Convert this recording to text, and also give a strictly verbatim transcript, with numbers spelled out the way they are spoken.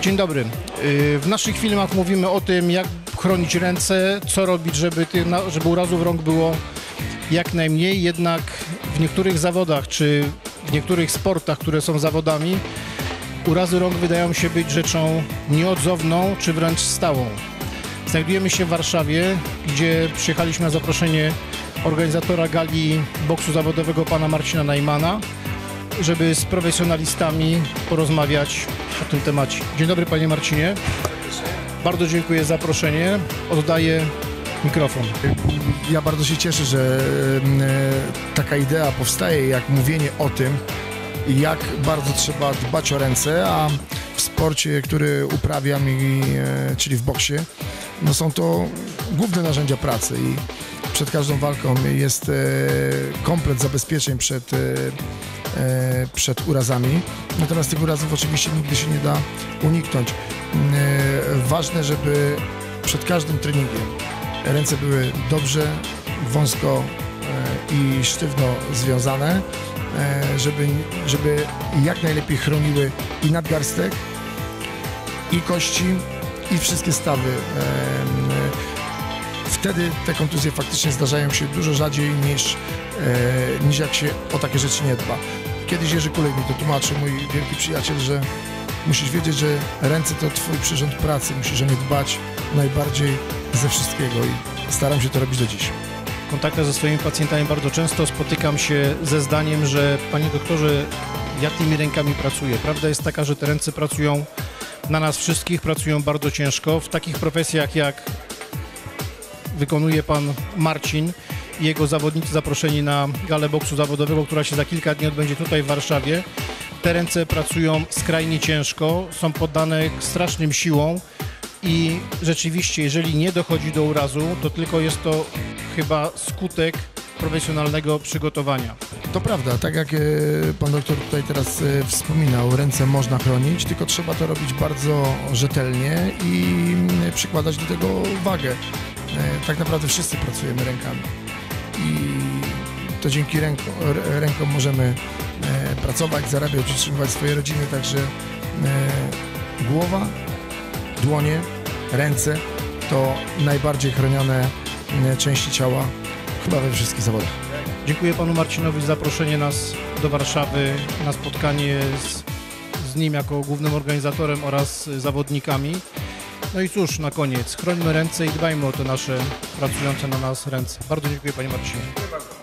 Dzień dobry. W naszych filmach mówimy o tym, jak chronić ręce, co robić, żeby, tych, żeby urazów rąk było jak najmniej. Jednak w niektórych zawodach, czy w niektórych sportach, które są zawodami, urazy rąk wydają się być rzeczą nieodzowną, czy wręcz stałą. Znajdujemy się w Warszawie, gdzie przyjechaliśmy na zaproszenie organizatora gali boksu zawodowego pana Marcina Najmana, żeby z profesjonalistami porozmawiać o tym temacie. Dzień dobry, panie Marcinie. Bardzo dziękuję za zaproszenie. Oddaję mikrofon. Ja bardzo się cieszę, że taka idea powstaje, jak mówienie o tym, jak bardzo trzeba dbać o ręce, a w sporcie, który uprawiam, czyli w boksie, no są to główne narzędzia pracy i przed każdą walką jest komplet zabezpieczeń przed, przed urazami. Natomiast tych urazów oczywiście nigdy się nie da uniknąć. Ważne, żeby przed każdym treningiem ręce były dobrze, wąsko i sztywno związane, żeby, żeby jak najlepiej chroniły i nadgarstek, i kości, i wszystkie stawy. Wtedy te kontuzje faktycznie zdarzają się dużo rzadziej niż, niż jak się o takie rzeczy nie dba. Kiedyś Jerzy Kulek mi to tłumaczył, mój wielki przyjaciel, że musisz wiedzieć, że ręce to twój przyrząd pracy, musisz o nie dbać najbardziej ze wszystkiego i staram się to robić do dziś. W kontaktach ze swoimi pacjentami bardzo często spotykam się ze zdaniem, że panie doktorze, ja tymi rękami pracuję. Prawda jest taka, że te ręce pracują na nas wszystkich, pracują bardzo ciężko. W takich profesjach jak wykonuje pan Marcin i jego zawodnicy zaproszeni na galę boksu zawodowego, która się za kilka dni odbędzie tutaj w Warszawie. Te ręce pracują skrajnie ciężko, są poddane strasznym siłom i rzeczywiście, jeżeli nie dochodzi do urazu, to tylko jest to chyba skutek profesjonalnego przygotowania. To prawda, tak jak pan doktor tutaj teraz wspominał, ręce można chronić, tylko trzeba to robić bardzo rzetelnie i przykładać do tego wagę. Tak naprawdę wszyscy pracujemy rękami i to dzięki rękom, rękom możemy pracować, zarabiać, utrzymywać swoje rodziny, także głowa, dłonie, ręce to najbardziej chronione części ciała chyba we wszystkich zawodach. Dziękuję panu Marcinowi za zaproszenie nas do Warszawy na spotkanie z, z nim jako głównym organizatorem oraz zawodnikami. No i cóż, na koniec, chrońmy ręce i dbajmy o te nasze pracujące na nas ręce. Bardzo dziękuję, panie Marcinie.